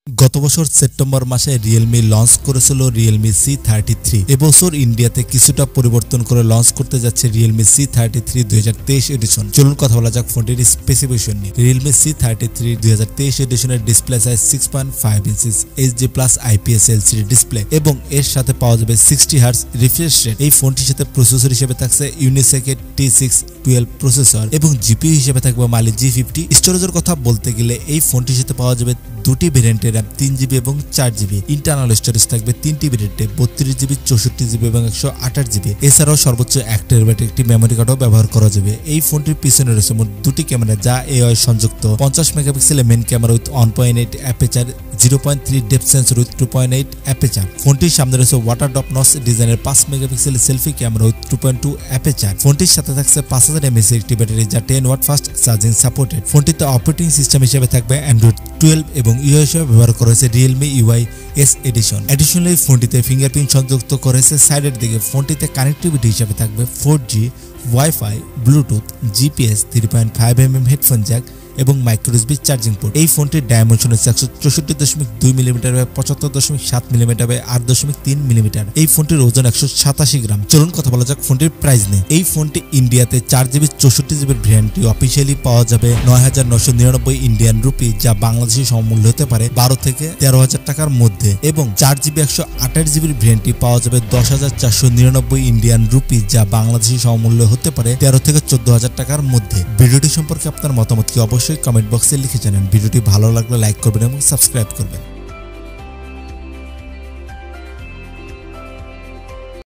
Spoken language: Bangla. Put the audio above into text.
গত বছর সেপ্টেম্বর মাসে রিয়েলমি লঞ্চ করেছিল রিয়েলমি C33। এবছর ইন্ডিয়াতে কিছুটা পরিবর্তন করে লঞ্চ করতে যাচ্ছে রিয়েলমি C33 2023 এডিশন। চলুন কথা বলা যাক ফোনটির স্পেসিফিকেশন নিয়ে। রিয়েলমি C33 2023 এডিশনের display size 6.5 inches HD+ IPS LCD display এবং এর সাথে পাওয়া যাবে 60 Hz রিফ্রেশ রেট। এই ফোনটির সাথে প্রসেসর হিসেবে থাকছে ইউনিসেকের T612 প্রসেসর এবং জিপিইউ হিসেবে থাকবে মালি G50। স্টোরেজের কথা বলতে গেলে এই ফোনটির সাথে পাওয়া যাবে দুটি ভেরিয়েন্টের RAM 3GB এবং 4GB। ইন্টারনাল স্টোরেজ থাকবে তিনটি ভেরিয়েন্টে 32GB 64GB এবং 128GB। এছাড়াও সর্বোচ্চ 1 TB একটি মেমোরি কার্ডও ব্যবহার করা যাবে। এই ফোনটির পিছনে রয়েছে মোট দুটি ক্যামেরা যা AI সংযুক্ত 50 মেগাপিক্সেলের main camera with 1.8 aperture, 0.3 depth sensor with 2.8 aperture. ফোনটির সামনে রয়েছে ওয়াটার ড্রপ নচ ডিজাইনের 5 মেগাপিক্সেলের সেলফি ক্যামেরা উইথ 2.2 অ্যাপারচার। ফোনটির সাথে থাকছে 5000 mAh একটি ব্যাটারি যা 10 ওয়াট ফাস্ট চার্জিং সাপোর্টেড। ফোনটিতে অপারেটিং সিস্টেম হিসেবে থাকবে Android 12 এবং ইউআই হিসেবে ব্যবহার করা হয়েছে Realme UI S edition. Additionally ফোনটিতে ফিঙ্গারপ্রিন্ট সংযুক্ত করেছে সাইডের দিকে। ফোনটিতে কানেক্টিভিটি হিসেবে থাকবে 4G, wifi, Bluetooth, GPS, 3.5mm headphone jack এবং মাইক্রো USB চার্জিং পোর্ট। এই ফোনটির ডায়মেনশন হচ্ছে 164.2 millimetre by 75.7 millimetre by 8.3 millimetre. এই ফোনটির ওজন 187 গ্রাম। চলুন কথা বলা যাক ফোনটির প্রাইস নিয়ে। এই ফোনটি ইন্ডিয়াতে 4GB 64GB ভ্যারিয়েন্টটি অফিসিয়ালি পাওয়া যাবে 9,999 ইন্ডিয়ান রুপি, যা বাংলাদেশি সমমূল্য হতে পারে 12 থেকে 13,000 টাকার মধ্যে, এবং 4GB 128GB ভ্যারিয়েন্টটি পাওয়া যাবে 10,499 ইন্ডিয়ান রুপি, যা বাংলাদেশি সমমূল্য হতে পারে 13 থেকে 14,000 টাকার মধ্যে। ভিডিওটি সম্পর্কে আপনার মতামত কি অবশ্যই কমেন্ট বক্সে লিখে জানান। ভিডিওটি ভালো লাগলে লাইক করবেন এবং সাবস্ক্রাইব করবেন।